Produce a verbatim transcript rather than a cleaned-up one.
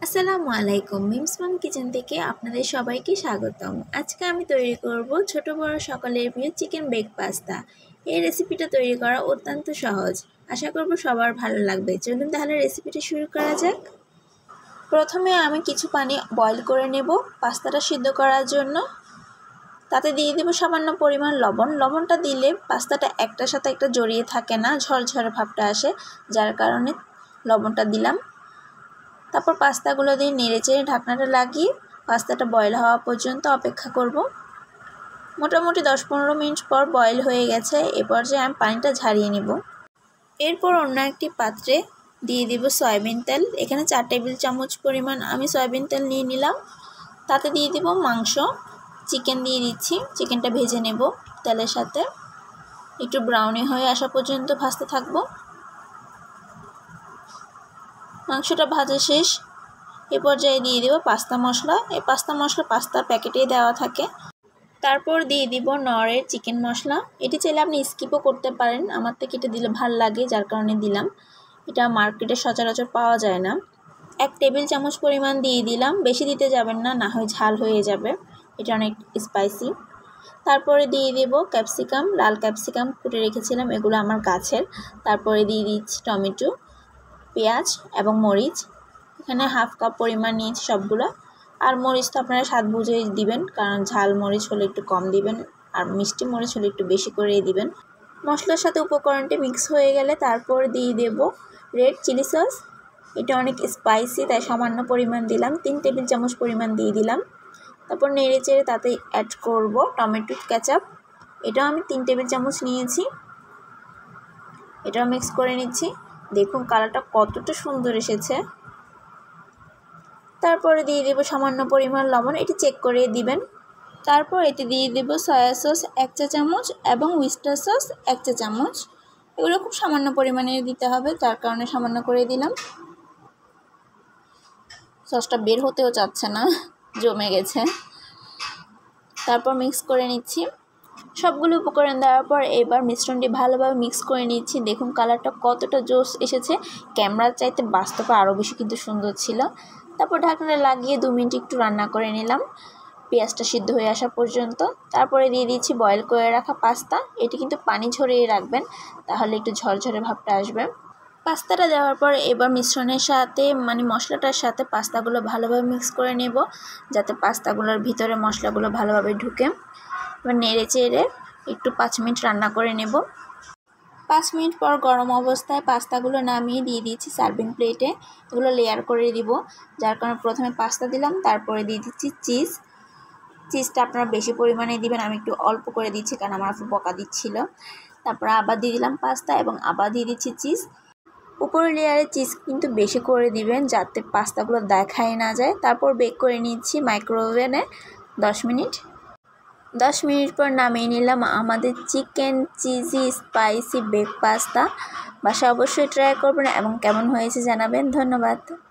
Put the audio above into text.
আসসালামু আলাইকুম মিমস মম কিচেন থেকে আপনাদের সবাইকে স্বাগতম। আজকে আমি তৈরি করব ছোট বড় সকলের প্রিয় চিকেন বেক পাস্তা। এই রেসিপিটা তৈরি করা অত্যন্ত সহজ, আশা করব সবার ভালো লাগবে। চলুন তাহলে রেসিপিটা শুরু করা যাক। প্রথমে আমি কিছু পানি বয়েল করে নেব পাস্তাটা সিদ্ধ করার জন্য। তাতে দিয়ে দেব সামান্য পরিমাণ লবণ। লবণটা দিলে পাস্তাটা একটার সাথে একটা জড়িয়ে থাকে না, ঝরঝরে ভাবটা আসে, যার কারণে লবণটা দিলাম। তারপর পাস্তাগুলো দিয়ে নেড়েচেড়ে ঢাকনাটা লাগিয়ে পাস্তাটা বয়েল হওয়া পর্যন্ত অপেক্ষা করব। মোটামুটি দশ পনেরো মিনিট পর বয়েল হয়ে গেছে। এ পর্যায়ে আমি পানিটা ঝারিয়ে নেব। এরপর অন্য একটি পাত্রে দিয়ে দিব সয়াবিন তেল। এখানে চার টেবিল চামচ পরিমাণ আমি সয়াবিন তেল নিয়ে নিলাম। তাতে দিয়ে দিব মাংস, চিকেন দিয়ে দিচ্ছি। চিকেনটা ভেজে নেব তেলের সাথে, একটু ব্রাউনি হয়ে আসা পর্যন্ত ভাজতে থাকবো। মাংসটা ভাজা শেষ। এ পর্যায়ে দিয়ে দেব পাস্তা মশলা। এই পাস্তা মশলা পাস্তা প্যাকেটেই দেওয়া থাকে। তারপর দিয়ে দিব নরের চিকেন মশলা। এটি চাইলে আপনি স্কিপও করতে পারেন, আমার থেকে এটা দিলে ভালো লাগে যার কারণে দিলাম। এটা মার্কেটে সচরাচর পাওয়া যায় না। এক টেবিল চামচ পরিমাণ দিয়ে দিলাম, বেশি দিতে যাবেন না, না হয় ঝাল হয়ে যাবে, এটা অনেক স্পাইসি। তারপরে দিয়ে দেব ক্যাপসিকাম, লাল ক্যাপসিকাম কুটে রেখেছিলাম, এগুলো আমার গাছের। তারপরে দিয়ে দিচ্ছি টমেটো, পেঁয়াজ এবং মরিচ। এখানে হাফ কাপ পরিমাণ নিয়েছি সবগুলো। আর মরিচ তো আপনারা স্বাদ বুঝে দিবেন, কারণ ঝাল মরিচ হলে একটু কম দিবেন, আর মিষ্টি মরিচ হলে একটু বেশি করে দিবেন। মশলার সাথে উপকরণটি মিক্স হয়ে গেলে তারপর দিয়ে দেব রেড চিলি সস। এটা অনেক স্পাইসি, তাই সামান্য পরিমাণ দিলাম, তিন টেবিল চামচ পরিমাণ দিয়ে দিলাম। তারপর নেড়ে চেড়ে তাতে অ্যাড করব টমেটো কেচাপ। এটাও আমি তিন টেবিল চামচ নিয়েছি। এটাও মিক্স করে নিচ্ছি। দেখুন কালারটা কতটা সুন্দর এসেছে। তারপরে দিয়ে দেব সামান্য পরিমাণ লবণ, এটি চেক করে দিবেন। তারপর এতে দিয়ে দেব সয়া সস এক চা চামচ এবং উইস্টার সস এক চা চামচ। এগুলো খুব সামান্য পরিমাণে দিতে হবে, তার কারণে সামান্য করে দিলাম। সসটা বের হতেও চাচ্ছে না, জমে গেছে। তারপর মিক্স করে নিচ্ছি। সবগুলো উপকরণ দেওয়ার পর এবার মিশ্রণটি ভালোভাবে মিক্স করে নিচ্ছি। দেখুন কালারটা কতটা জোস এসেছে, ক্যামেরার চাইতে বাস্তবে আরও বেশি কিন্তু সুন্দর ছিল। তারপর ঢাকনা লাগিয়ে দু মিনিট একটু রান্না করে নিলাম, পেঁয়াজটা সিদ্ধ হয়ে আসা পর্যন্ত। তারপরে দিয়ে দিচ্ছি বয়েল করে রাখা পাস্তা। এটি কিন্তু পানি ঝরিয়ে রাখবেন, তাহলে একটু ঝরঝরে ভাবটা আসবে। পাস্তাটা দেওয়ার পর এবার মিশ্রণের সাথে মানে মশলাটার সাথে পাস্তাগুলো ভালোভাবে মিক্স করে নেব, যাতে পাস্তাগুলোর ভিতরে মশলাগুলো ভালোভাবে ঢুকে। এবার নেড়ে চেড়ে একটু পাঁচ মিনিট রান্না করে নেব। পাঁচ মিনিট পর গরম অবস্থায় পাস্তাগুলো নামিয়ে দিয়ে দিচ্ছি সার্ভিং প্লেটে। এগুলো লেয়ার করে দিব, যার কারণে প্রথমে পাস্তা দিলাম, তারপরে দিয়ে দিচ্ছি চিজ। চিজটা আপনারা বেশি পরিমাণে দিবেন, আমি একটু অল্প করে দিচ্ছি কারণ আমার একটু বকা দিচ্ছিল। তারপর আবার দিয়ে দিলাম পাস্তা এবং আবার দিয়ে দিচ্ছি চিজ। উপরের লেয়ারে চিজ কিন্তু বেশি করে দিবেন, যাতে পাস্তাগুলো দেখাই না যায়। তারপর বেক করে নিচ্ছি মাইক্রোওভেনে দশ মিনিট। দশ মিনিট পর নামিয়ে নিলাম আমাদের chicken cheesy spicy bake pasta. বাসায় অবশ্যই ট্রাই করবেন এবং কেমন হয়েছে জানাবেন। ধন্যবাদ।